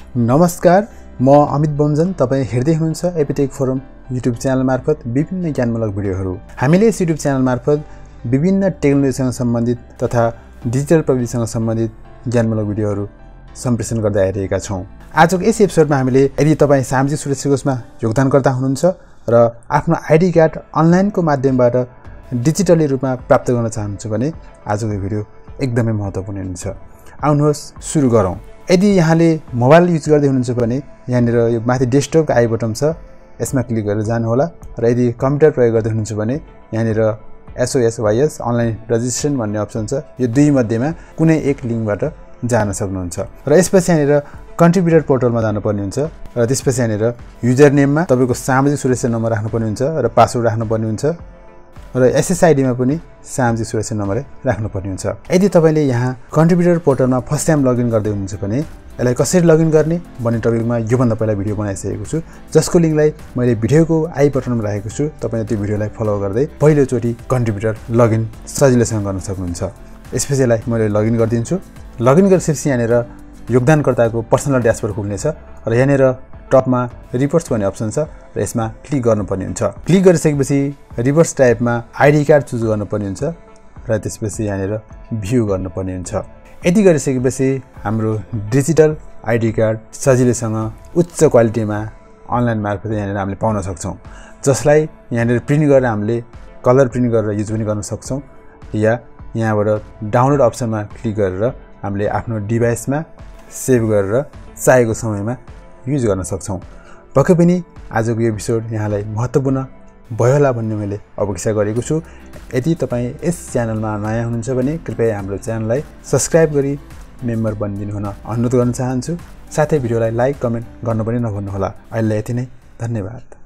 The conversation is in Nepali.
नमस्कार, म अमित बमजन। तपाईं हेर्दै हुनुहुन्छ एपिटेक फोरम युट्युब च्यानल मार्फत विभिन्न ज्ञानमूलक भिडियोहरू। हामीले यस युट्युब च्यानल मार्फत विभिन्न टेक्नोलोजीसँग सम्बन्धित तथा डिजिटल प्रविधिसँग सम्बन्धित ज्ञानमूलक भिडियोहरू सम्प्रेषण गर्दै आइरहेका छौँ। आजको यस एपिसोडमा हामीले यदि तपाईं सामाजिक सुरक्षा कोषमा योगदानकर्ता हुनुहुन्छ र आफ्नो आइडी कार्ड अनलाइनको माध्यमबाट डिजिटली रूपमा प्राप्त गर्न चाहनुहुन्छ भने आजको भिडियो एकदमै महत्त्वपूर्ण हुन्छ। आउनुहोस् सुरु गरौँ। यदि यहाँले मोबाइल युज गर्दै हुनुहुन्छ भने यहाँनिर यो माथि डेस्कटपको आई बटन छ, यसमा क्लिक गरेर जानुहोला। र यदि कम्प्युटर प्रयोग गर्दै हुनुहुन्छ भने यहाँनिर SOSYS अनलाइन रजिस्ट्रेसन भन्ने अप्सन छ। यो दुई मध्येमा कुनै एक लिङ्कबाट जान सक्नुहुन्छ। र यसपछि यहाँनिर कन्ट्रिब्युटर पोर्टलमा जानुपर्ने हुन्छ र त्यसपछि यहाँनिर युजर नेममा तपाईँको सामाजिक सुरक्षा नम्बर राख्नुपर्ने हुन्छ र पासवर्ड राख्नुपर्ने हुन्छ र SSIDमा पनि सामाजिक सुरक्षा नम्बर राख्नुपर्ने हुन्छ। यदि तपाईँले यहाँ कन्ट्रिब्युटर पोर्टलमा फर्स्ट टाइम लगइन गर्दै हुनुहुन्छ भने यसलाई कसरी लगइन गर्ने भन्ने टपिकमा योभन्दा पहिला भिडियो बनाइसकेको छु, जसको लिङ्कलाई मैले भिडियोको आई बटनमा राखेको छु। तपाईँले त्यो भिडियोलाई फलो गर्दै पहिलोचोटि कन्ट्रिब्युटर लगइन सजिलैसँग गर्न सक्नुहुन्छ। यसपछि यसलाई मैले लगइन गरिदिन्छु। लगइन गरिसकेपछि यहाँनिर योगदानकर्ताको पर्सनल ड्यासबोर्ड खुल्नेछ र यहाँनिर टपमा रिपोर्ट्स भन्ने अप्सन छ र यसमा क्लिक गर्नुपर्ने हुन्छ। क्लिक गरिसकेपछि रिभर्स टाइपमा आइडी कार्ड चुज गर्नुपर्ने हुन्छ र त्यसपछि यहाँनिर भ्यू गर्नुपर्ने हुन्छ। यति गरिसकेपछि हाम्रो डिजिटल आइडी कार्ड सजिलैसँग उच्च क्वालिटीमा अनलाइन मार्फत यहाँनिर हामीले पाउन सक्छौँ, जसलाई यहाँनिर प्रिन्ट गरेर हामीले कलर प्रिन्ट गरेर युज पनि गर्न सक्छौँ या यहाँबाट डाउनलोड अप्सनमा क्लिक गरेर हामीले आफ्नो डिभाइसमा सेभ गरेर चाहेको समयमा युज गर्न सक्छौँ। पक्कै पनि आजको यो एपिसोड यहाँलाई महत्त्वपूर्ण भयो होला भन्ने मैले अपेक्षा गरेको छु। यदि तपाईँ यस च्यानलमा नयाँ हुनुहुन्छ भने कृपया हाम्रो च्यानललाई सब्सक्राइब गरी मेम्बर बनिदिनु हुन अनुरोध गर्न चाहन्छु। साथै भिडियोलाई लाइक कमेन्ट गर्न पनि नभन्नुहोला। अहिले यति नै, धन्यवाद।